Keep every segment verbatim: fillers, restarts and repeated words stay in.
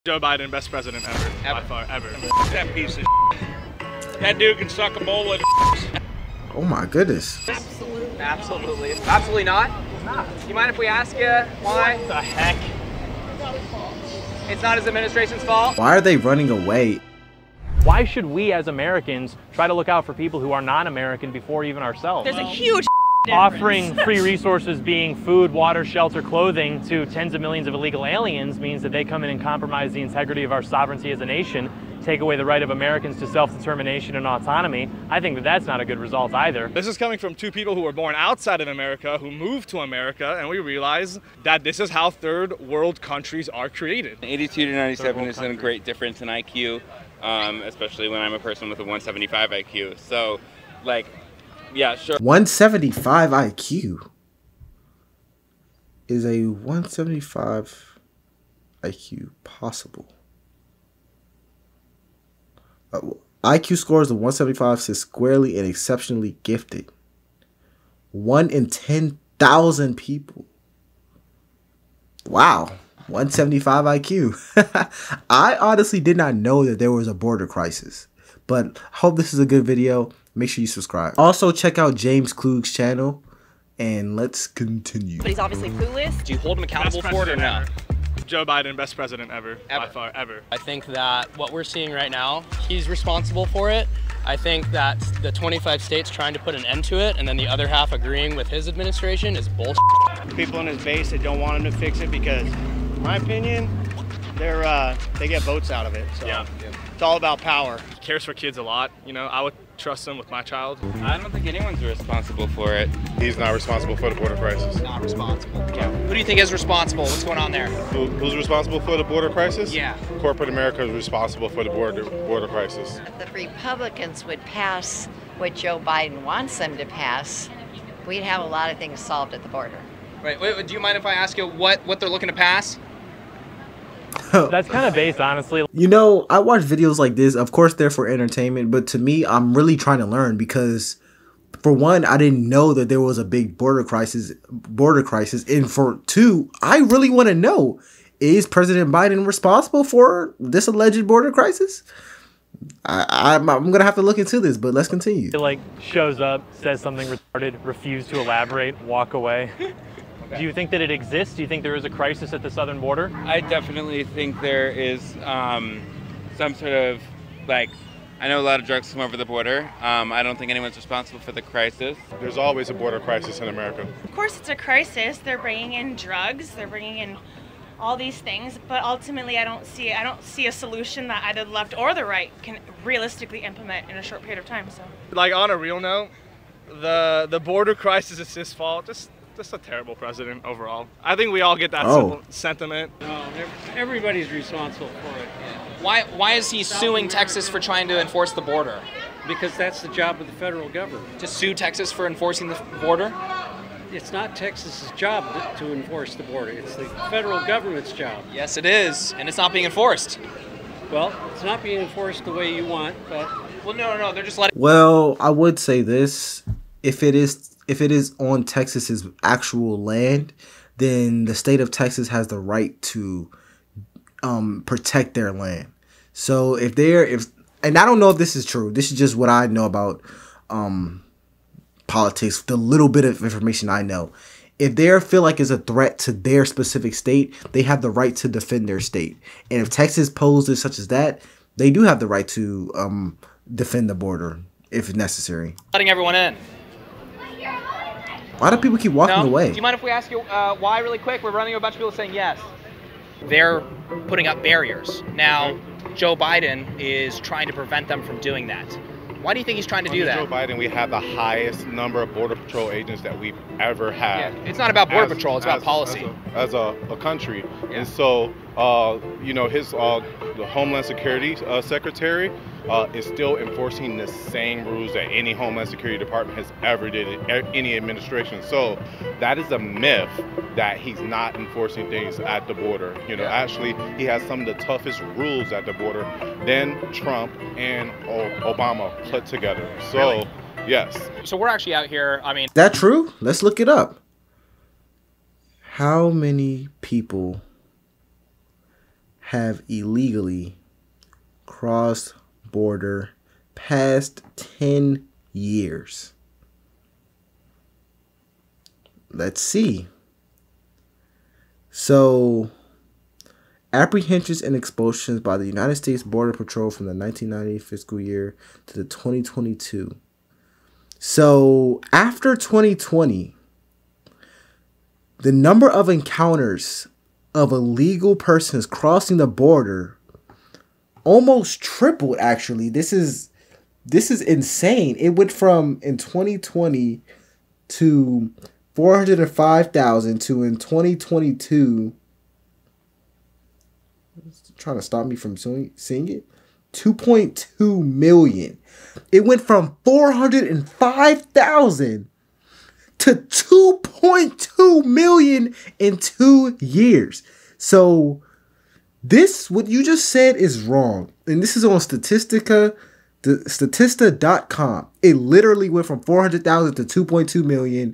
Joe Biden, best president ever, ever. by far, ever. That piece of shit. That dude can suck a bowl of Oh my goodness. Absolutely. Absolutely. Absolutely not? Not. You mind if we ask you why? What the heck? It's not his administration's fault? Why are they running away? Why should we as Americans try to look out for people who are non-American before even ourselves? There's a huge Offering free resources being food, water, shelter, clothing to tens of millions of illegal aliens means that they come in and compromise the integrity of our sovereignty as a nation, take away the right of Americans to self-determination and autonomy. I think that that's not a good result either. This is coming from two people who were born outside of America, who moved to America, and we realize that this is how third world countries are created. eighty-two to ninety-seven is a great difference in I Q, um, especially when I'm a person with a one seventy-five I Q. So, like, yeah, sure. one seventy-five I Q. Is a one seventy-five I Q possible? Uh, I Q scores of one seventy-five says squarely and exceptionally gifted. One in ten thousand people. Wow. one seventy-five I Q. I honestly did not know that there was a border crisis. But I hope this is a good video. Make sure you subscribe. Also, check out James Klug's channel. And let's continue. But he's obviously clueless. Do you hold him accountable Best for it or president no? ever. Joe Biden, best president ever, Ever. by far, ever. I think that what we're seeing right now, he's responsible for it. I think that the twenty-five states trying to put an end to it and then the other half agreeing with his administration is bullshit. People in his base that don't want him to fix it because, in my opinion, they're uh, they get votes out of it. So Yeah. it's all about power. He cares for kids a lot. You know, I would trust him with my child. I don't think anyone's responsible for it. He's not responsible for the border crisis. Not responsible. Yeah. Who do you think is responsible? What's going on there? Who, who's responsible for the border crisis? Yeah. Corporate America is responsible for the border border crisis. If the Republicans would pass what Joe Biden wants them to pass, we'd have a lot of things solved at the border. Right. Wait, do you mind if I ask you what, what they're looking to pass? That's kind of based, honestly. You know, I watch videos like this. Of course, they're for entertainment. But to me, I'm really trying to learn because, for one, I didn't know that there was a big border crisis. Border crisis. And for two, I really want to know, is President Biden responsible for this alleged border crisis? I, I'm, I'm going to have to look into this, but let's continue. He like shows up, says something retarded, refuse to elaborate, walk away. Do you think that it exists? Do you think there is a crisis at the southern border? I definitely think there is um, some sort of, like, I know a lot of drugs come over the border. Um, I don't think anyone's responsible for the crisis. There's always a border crisis in America. Of course it's a crisis. They're bringing in drugs. They're bringing in all these things. But ultimately, I don't see I don't see a solution that either the left or the right can realistically implement in a short period of time. So, Like, on a real note, the the border crisis is his fault. Just just a terrible president overall. I think we all get that Oh. simple sentiment. No, everybody's responsible for it. Why, why is he suing Texas for trying to enforce the border? Because that's the job of the federal government. To sue Texas for enforcing the border? It's not Texas's job to, to enforce the border. It's the federal government's job. Yes, it is, and it's not being enforced. Well, it's not being enforced the way you want, but... Well, no, no, no, they're just letting... Well, I would say this. If it is if it is on Texas's actual land, then the state of Texas has the right to um, protect their land. So if they're if and I don't know if this is true. This is just what I know about um, politics. The little bit of information I know. If they feel like it's a threat to their specific state, they have the right to defend their state. And if Texas poses such as that, they do have the right to um, defend the border if necessary. Letting everyone in. Why do people keep walking No? away? Do you mind if we ask you uh, why really quick? We're running a bunch of people saying yes. They're putting up barriers. Now, Joe Biden is trying to prevent them from doing that. Why do you think he's trying to do Under that? Joe Biden, we have the highest number of border patrol agents that we've ever had. Yeah, it's not about border As- patrol, it's as- about policy. As a, as a, a country. And so, uh, you know, his uh, the Homeland Security uh, Secretary uh, is still enforcing the same rules that any Homeland Security Department has ever did in any administration. So that is a myth that he's not enforcing things at the border. You know, Yeah. actually, he has some of the toughest rules at the border than Trump and o- Obama put together. So, Really? yes. So we're actually out here, I mean... Is that true? Let's look it up. How many people have illegally crossed border past ten years? Let's see. So, apprehensions and expulsions by the United States Border Patrol from the nineteen ninety fiscal year to the twenty twenty-two. So, after twenty twenty, the number of encounters of illegal persons crossing the border almost tripled, actually. This is this is insane. It went from in twenty twenty to four hundred five thousand to in twenty twenty-two, it's trying to stop me from seeing it, two point two million. It went from four hundred five thousand to two point two million in two years. So this, what you just said, is wrong. And this is on Statistica, the Statista dot com. It literally went from four hundred thousand to two point two million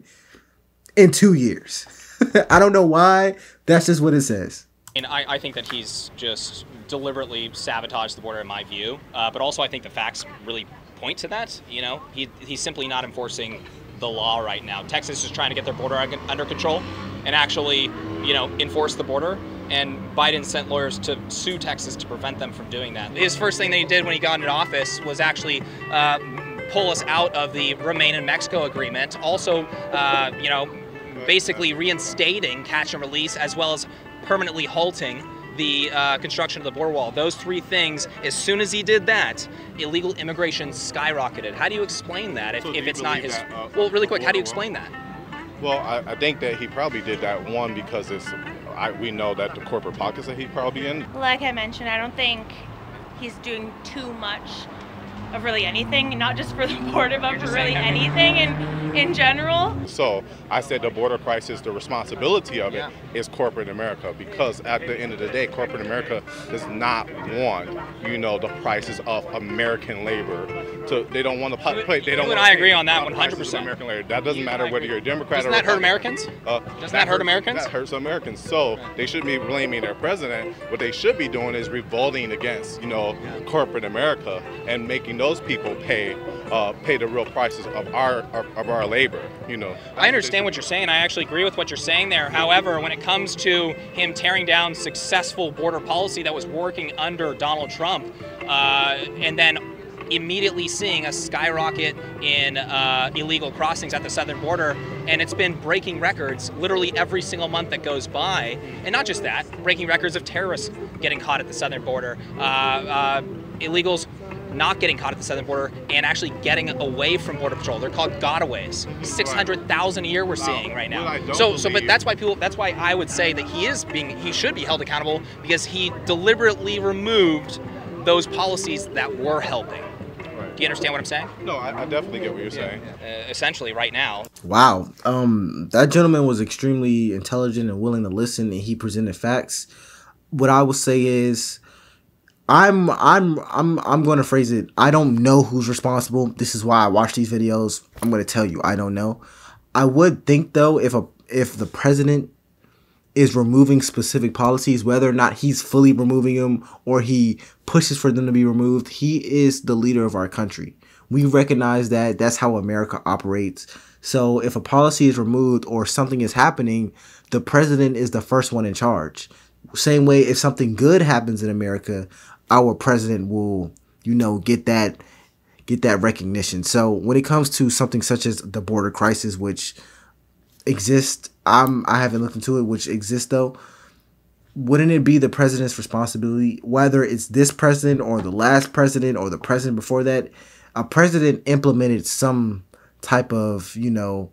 in two years. I don't know why. That's just what it says. And I, I think that he's just deliberately sabotaged the border, in my view. Uh, but also, I think the facts really point to that. You know, he he's simply not enforcing the law right now. Texas is trying to get their border under control and actually, you know, enforce the border. And Biden sent lawyers to sue Texas to prevent them from doing that. His first thing that he did when he got into office was actually uh, pull us out of the Remain in Mexico agreement. Also, uh, you know, basically reinstating catch and release, as well as permanently halting the uh, construction of the border wall. Those three things, as soon as he did that, illegal immigration skyrocketed. How do you explain that if, So if you it's not believe his... that, uh, well, really quick, how do you border explain that? Well, I, I think that he probably did that, one, because it's I, we know that the corporate pockets that he's probably in. Like I mentioned, I don't think he's doing too much of really anything, not just for the border, but for really anything in, in general. So I said the border crisis, the responsibility of it Yeah. is corporate America, because at the end of the day, corporate America does not want, you know, the prices of American labor. So they don't want to pay. They You don't. and wanna I pay agree on that the one prices hundred percent. of American labor. That doesn't matter whether you're a Democrat Doesn't or that hurt Republican. Americans? Uh, Doesn't that hurt hurts- Americans? That hurts Americans. So they shouldn't be blaming their president. What they should be doing is revolting against, you know, corporate America and making those people pay, uh, pay the real prices of our of, of our labor. You know. I understand what you're saying. I actually agree with what you're saying there. However, when it comes to him tearing down successful border policy that was working under Donald Trump, uh, and then immediately seeing a skyrocket in uh, illegal crossings at the southern border, and it's been breaking records literally every single month that goes by. And not just that, breaking records of terrorists getting caught at the southern border, uh, uh, illegals not getting caught at the southern border and actually getting away from Border Patrol. They're called gotaways. six hundred thousand a year we're seeing right What I now. don't So, so, but believe- that's why people. That's why I would say that he is being. He should be held accountable because he deliberately removed those policies that were helping. Do you understand what I'm saying? No, I, I definitely get what you're saying. Uh, essentially, right now. Wow. Um, that gentleman was extremely intelligent and willing to listen, and he presented facts. What I will say is, I'm I'm I'm I'm going to phrase it. I don't know who's responsible. This is why I watch these videos. I'm going to tell you, I don't know. I would think though, if a if the president is removing specific policies, whether or not he's fully removing them or he pushes for them to be removed, he is the leader of our country. We recognize that. That's how America operates. So if a policy is removed or something is happening, the president is the first one in charge. Same way, if something good happens in America, our president will, you know, get that get that recognition. So when it comes to something such as the border crisis, which exists, I'm I haven't looked into it, which exists though, wouldn't it be the president's responsibility, whether it's this president or the last president or the president before that? A president implemented some type of, you know,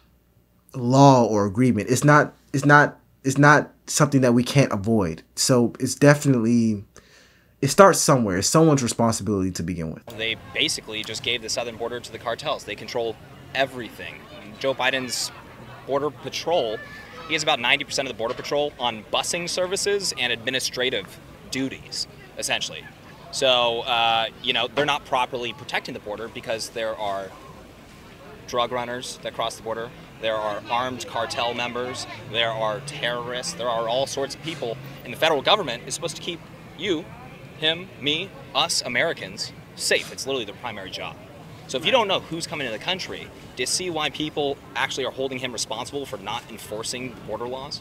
law or agreement. It's not it's not it's not something that we can't avoid. So it's definitely, it starts somewhere. It's someone's responsibility to begin with. They basically just gave the southern border to the cartels. They control everything. Joe Biden's border patrol, he has about ninety percent of the border patrol on busing services and administrative duties, essentially. So, uh, you know, they're not properly protecting the border because there are drug runners that cross the border. There are armed cartel members. There are terrorists. There are all sorts of people. And the federal government is supposed to keep you, him, me, us Americans safe. It's literally the primary job. So if you don't know who's coming into the country, do you see why people actually are holding him responsible for not enforcing border laws?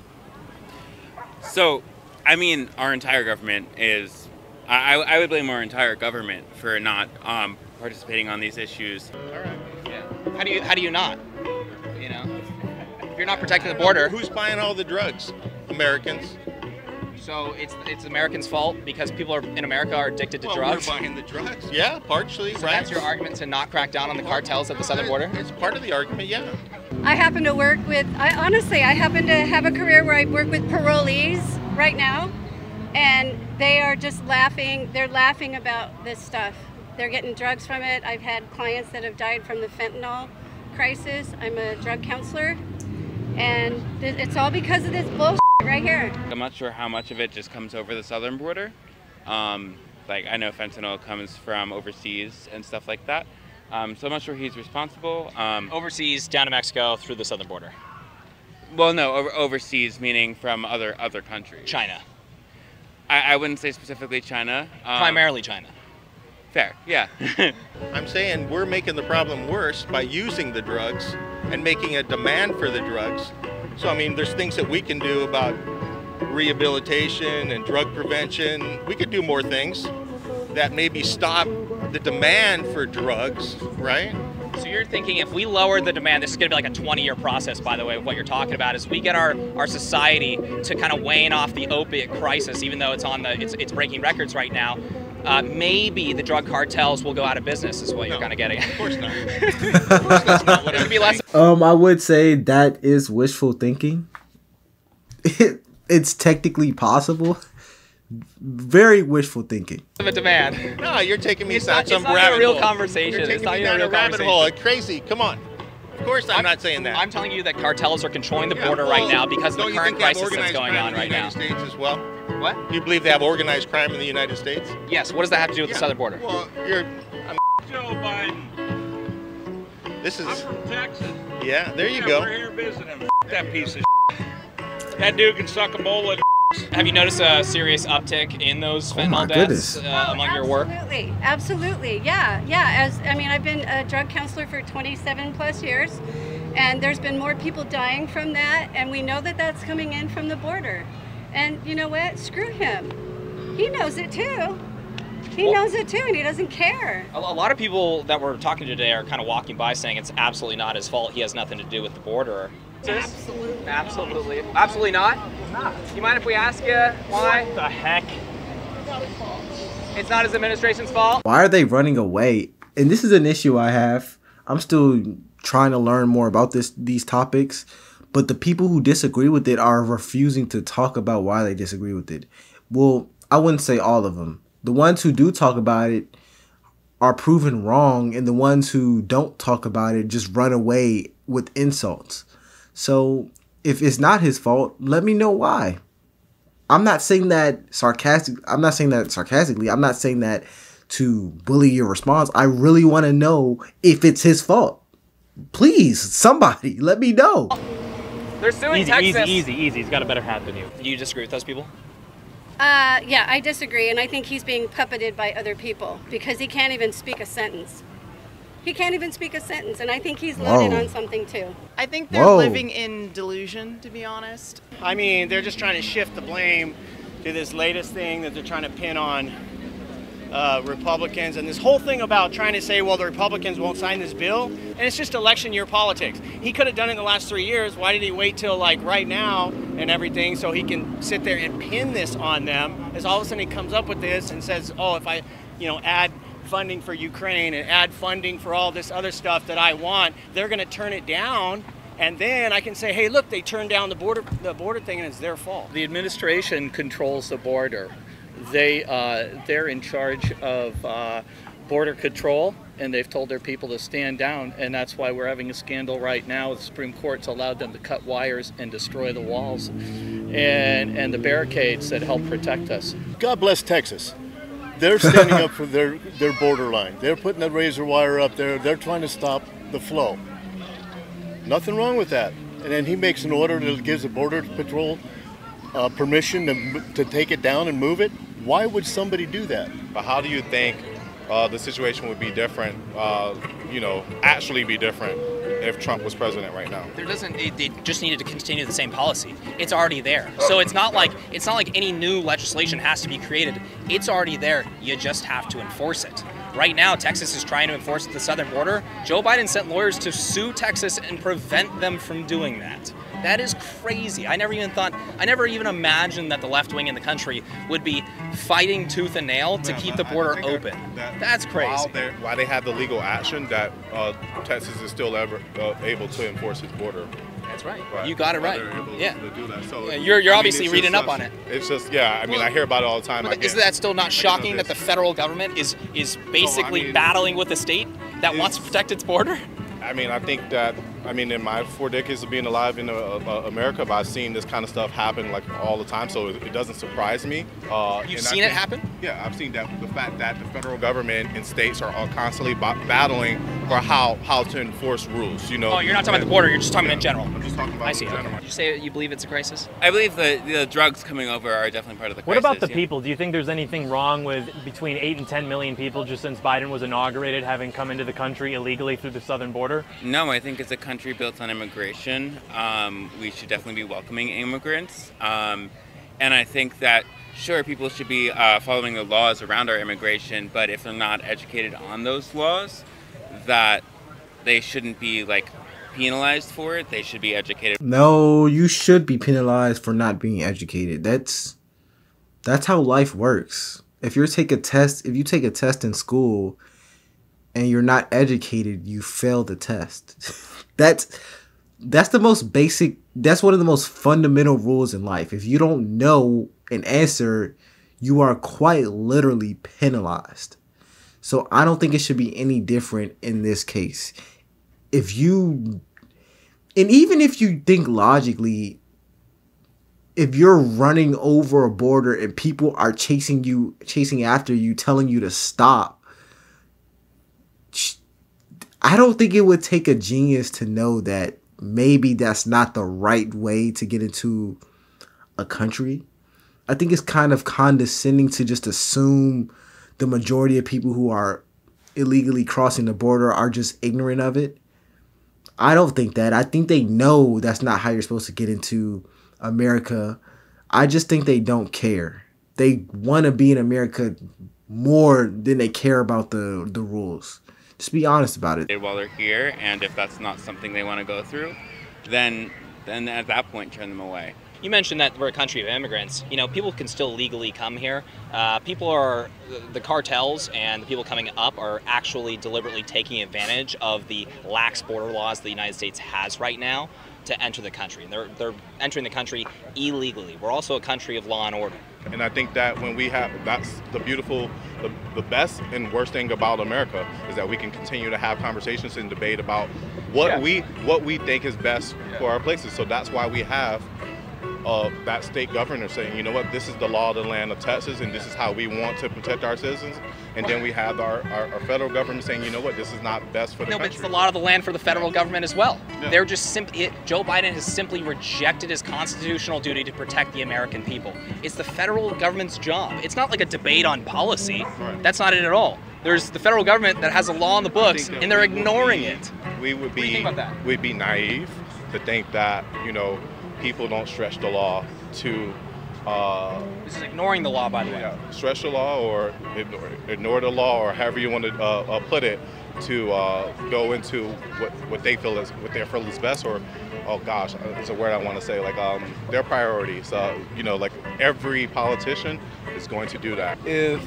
So, I mean, our entire government is, I, I would blame our entire government for not um, participating on these issues. All right. Yeah. How do you, how do you not? You know, if you're not protecting the border. Who's buying all the drugs? Americans. So it's it's Americans' fault because people are in America are addicted to well, drugs? We're buying the drugs. Yeah, partially, so right. That's your argument to not crack down on the cartels at the southern border? It's part of the argument, yeah. I happen to work with, I honestly, I happen to have a career where I work with parolees right now, and they are just laughing, they're laughing about this stuff. They're getting drugs from it. I've had clients that have died from the fentanyl crisis. I'm a drug counselor, and it's all because of this bullshit right here. I'm not sure how much of it just comes over the southern border. Um, like, I know fentanyl comes from overseas and stuff like that. Um, so I'm not sure he's responsible. Um, overseas, down to Mexico, through the southern border. Well, no, over, overseas, meaning from other other countries. China. I, I wouldn't say specifically China. Um, Primarily China. Fair, yeah. I'm saying we're making the problem worse by using the drugs and making a demand for the drugs. So, I mean, there's things that we can do about rehabilitation and drug prevention. We could do more things that maybe stop the demand for drugs, right? So you're thinking if we lower the demand, this is going to be like a twenty-year process, by the way, what you're talking about, is we get our, our society to kind of wane off the opiate crisis, even though it's on the it's, it's breaking records right now. Uh, maybe the drug cartels will go out of business, is what no, you're kind of getting. Of course not. Of course that's not what I'm be less. Um, I would say that is wishful thinking. It, it's technically possible. Very wishful thinking. Of a demand. No, you're taking me it's down not, some it's not rabbit a real hole. conversation. You're taking it's not me even down a a real rabbit hole. Crazy. Come on. Of course I'm, I'm not saying that. I'm telling you that cartels are controlling the yeah, border well, right now because of the current crisis that's going on right now. Don't you think they have organized crime in the United States as well? What? Do you believe they have organized crime in the United States? Yes. What does that have to do with yeah. the southern border? Well, you're... I'm Joe Biden. This is... I'm from Texas. Yeah, there you yeah, go. We're here visiting. That piece of That dude can suck a bowl of Have you noticed a serious uptick in those fentanyl oh deaths uh, oh, among your work? Absolutely, absolutely, yeah, yeah. As I mean, I've been a drug counselor for twenty-seven plus years, and there's been more people dying from that, and we know that that's coming in from the border. And you know what? Screw him. He knows it too. He well, knows it too, and he doesn't care. A, a lot of people that we're talking to today are kind of walking by saying it's absolutely not his fault. He has nothing to do with the border. Absolutely. Absolutely. Absolutely not? Not. You mind if we ask you why? What the heck? It's not his administration's fault? Why are they running away? And this is an issue I have. I'm still trying to learn more about this these topics, but the people who disagree with it are refusing to talk about why they disagree with it. Well, I wouldn't say all of them. The ones who do talk about it are proven wrong, and the ones who don't talk about it just run away with insults. So if it's not his fault, let me know why. I'm not saying that sarcastic. I'm not saying that sarcastically. I'm not saying that to bully your response. I really want to know if it's his fault. Please, somebody, let me know. They're suing easy, Texas. Easy, easy, easy. He's got a better hat than you. Do you disagree with those people? Uh, yeah, I disagree, and I think he's being puppeted by other people because he can't even speak a sentence. He can't even speak a sentence, and I think he's loaded Whoa. on something too. I think they're Whoa. living in delusion, to be honest. I mean, they're just trying to shift the blame to this latest thing that they're trying to pin on uh, Republicans, and this whole thing about trying to say, well, the Republicans won't sign this bill, and it's just election year politics. He could have done it in the last three years. Why did he wait till like right now and everything so he can sit there and pin this on them? As all of a sudden he comes up with this and says, oh, if I, you know, add funding for Ukraine and add funding for all this other stuff that I want, they're going to turn it down, and then I can say, hey, look, they turned down the border the border thing, and it's their fault. The administration controls the border. They uh, they're in charge of uh, border control, and they've told their people to stand down, and that's why we're having a scandal right now. The Supreme Court's allowed them to cut wires and destroy the walls and and the barricades that help protect us. God bless Texas. They're standing up for their, their borderline. They're putting that razor wire up there. They're trying to stop the flow. Nothing wrong with that. And then he makes an order that gives the Border Patrol uh, permission to, to take it down and move it. Why would somebody do that? But how do you think uh, the situation would be different, uh, you know, actually be different if Trump was president right now? There doesn't. It, it just needed to continue the same policy. It's already there. So it's not like it's not like any new legislation has to be created. It's already there. You just have to enforce it. Right now, Texas is trying to enforce the southern border. Joe Biden sent lawyers to sue Texas and prevent them from doing that. That is crazy. I never even thought, I never even imagined that the left wing in the country would be fighting tooth and nail to Yeah, keep but the border I think open. that- That's crazy. While, they're- while they have the legal action, that uh, Texas is still ever uh, able to enforce its border. That's right. You got it While right. they're able Yeah. to do that. So, Yeah, you're- you're I mean, obviously it's reading just up on it. It's just, yeah, I mean, I hear about it all the time. I But get- isn't that still not I shocking know that the this. federal government is is basically mean, battling with a state that wants to protect its border? I mean, I think that, I mean, in my four decades of being alive in uh, uh, America, I've seen this kind of stuff happen like all the time, so it, it doesn't surprise me. Uh, You've and I seen it think- happen? Yeah, I've seen that. The fact that the federal government and states are all constantly ba- battling for how, how to enforce rules, you know. Oh, you're not talking about the border, you're just talking in general. I'm just talking about I see. in Okay. general. Did you say you believe it's a crisis? I believe the, the drugs coming over are definitely part of the What crisis. about the yeah. people? Do you think there's anything wrong with between eight and ten million people just since Biden was inaugurated having come into the country illegally through the southern border? No, I think it's a country built on immigration. Um, we should definitely be welcoming immigrants. Um, and I think that, sure, people should be uh, following the laws around our immigration, but if they're not educated on those laws, that they shouldn't be, like, penalized for it. They should be educated. No, you should be penalized for not being educated. That's that's how life works. If you take a test, if you take a test in school and you're not educated, you fail the test. that's that's the most basic, that's one of the most fundamental rules in life. If you don't know an answer, you are quite literally penalized. So I don't think it should be any different in this case. If you, and even if you think logically, if you're running over a border and people are chasing you, chasing after you, telling you to stop, I don't think it would take a genius to know that maybe that's not the right way to get into a country. I think it's kind of condescending to just assume the majority of people who are illegally crossing the border are just ignorant of it. I don't think that. I think they know that's not how you're supposed to get into America. I just think they don't care. They want to be in America more than they care about the, the rules. Just be honest about it. While they're here, and if that's not something they want to go through, then then at that point turn them away. You mentioned that we're a country of immigrants. You know, people can still legally come here. Uh, people are, the cartels and the people coming up are actually deliberately taking advantage of the lax border laws the United States has right now to enter the country. They're, they're entering the country illegally. We're also a country of law and order. And I think that when we have, that's the beautiful, the, the best and worst thing about America is that we can continue to have conversations and debate about what Yeah. we what we think is best for our places. So that's why we have uh, that state governor saying, you know what, this is the law of the land of Texas, and this is how we want to protect our citizens. And then we have our, our, our federal government saying, you know what, this is not best for the No, but country. it's the law of the land for the federal government as well. Yeah. They're just simply, it, Joe Biden has simply rejected his constitutional duty to protect the American people. It's the federal government's job. It's not like a debate on policy. Right. That's not it at all. There's the federal government that has a law on the books, that and they're we would ignoring be- it. We would What do you be, think about that? we'd be naive to think that, you know, people don't stretch the law to uh, This is ignoring the law, by the way. yeah, stretch the law or ignore, ignore the law, or however you want to uh, uh, put it, to uh, go into what, what they feel is what they feel is best, or oh gosh, it's a word I want to say, like um, their priorities. Uh, you know, like every politician is going to do that. If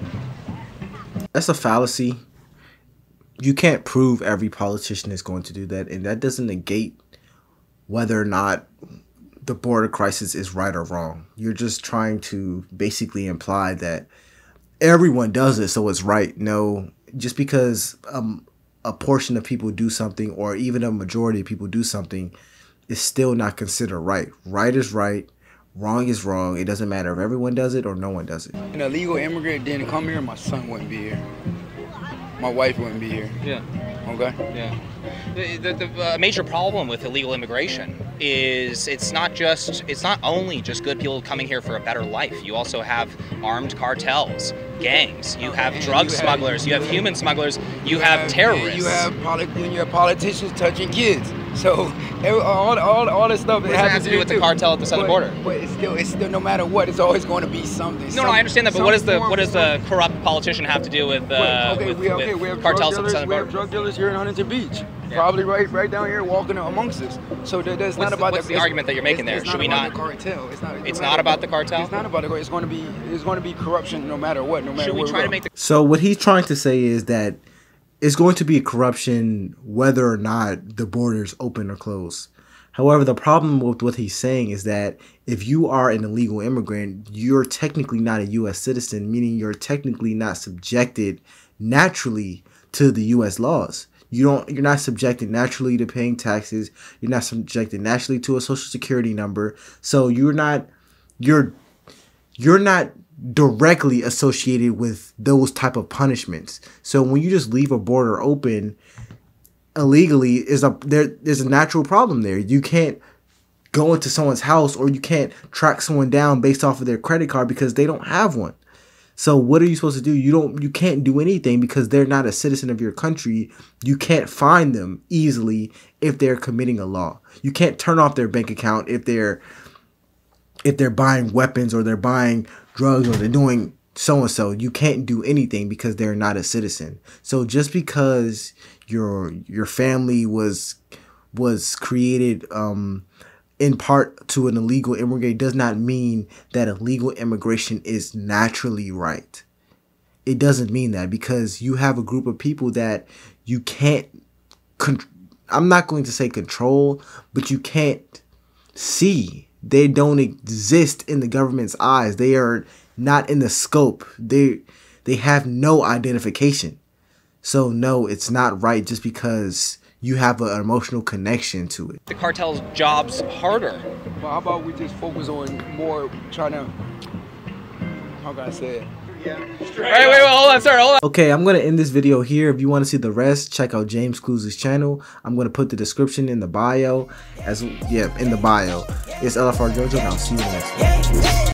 That's a fallacy. You can't prove every politician is going to do that, and that doesn't negate whether or not the border crisis is right or wrong. You're just trying to basically imply that everyone does it, so it's right. No, just because um, a portion of people do something, or even a majority of people do something, is still not considered right. Right is right. Wrong is wrong. It doesn't matter if everyone does it or no one does it. An illegal immigrant didn't come here, my son wouldn't be here. My wife wouldn't be here. Yeah. Okay. Yeah. The, the, the uh, major problem with illegal immigration is it's not just it's not only just good people coming here for a better life. You also have armed cartels, gangs. You have And drug you have- smugglers. You have you human smugglers. You, You have, terrorists. You have polit- you have politicians touching kids. So every, all all all this stuff. What does that have to do with the cartel at the southern but, border? But it's still it's still no matter what, it's always going to be something. No, some, no, I understand that, but some what does the form what does of- the corrupt politician have to do with uh, okay, with, we, okay, with we have cartels drug at the dealers, southern we border? have drug dealers here in Huntington Beach. Probably right right down here walking amongst us. So that, that's What's not the- about what's the it's- argument that you're making it's- there? It's Should we about not- the cartel. It's not. It's no not matter- about the cartel? It's not about the cartel. It's going to be it's going to be corruption no matter what. No matter Should we where try go. to make the So what he's trying to say is that it's going to be corruption whether or not the borders open or close. However, the problem with what he's saying is that if you are an illegal immigrant, you're technically not a U S citizen, meaning you're technically not subjected naturally to the U S laws. You don't you're not subjected naturally to paying taxes. You're not subjected naturally to a social security number. So you're not you're you're not directly associated with those type of punishments. So when you just leave a border open illegally, is a there there's a natural problem there. You can't go into someone's house or you can't track someone down based off of their credit card because they don't have one. So what are you supposed to do? You don't you can't do anything because they're not a citizen of your country. You can't find them easily if they're committing a law. You can't turn off their bank account if they're if they're buying weapons or they're buying drugs or they're doing so and so. You can't do anything because they're not a citizen. So just because your your family was was created um in part to an illegal immigrant does not mean that illegal immigration is naturally right. It doesn't mean that, because you have a group of people that you can't con- I'm not going to say control, but you can't see. They don't exist in the government's eyes. They are not in the scope. They they have no identification. So no, it's not right just because you have an emotional connection to it. The cartel's jobs harder. Well, how about we just focus on more trying to, how can I say it? Yeah. Wait, wait, wait, hold on, sir, hold on. Okay, I'm going to end this video here. If you want to see the rest, check out James Clues' channel. I'm going to put the description in the bio. as Yeah, in the bio. It's L F R Jojo, and I'll see you in the next one.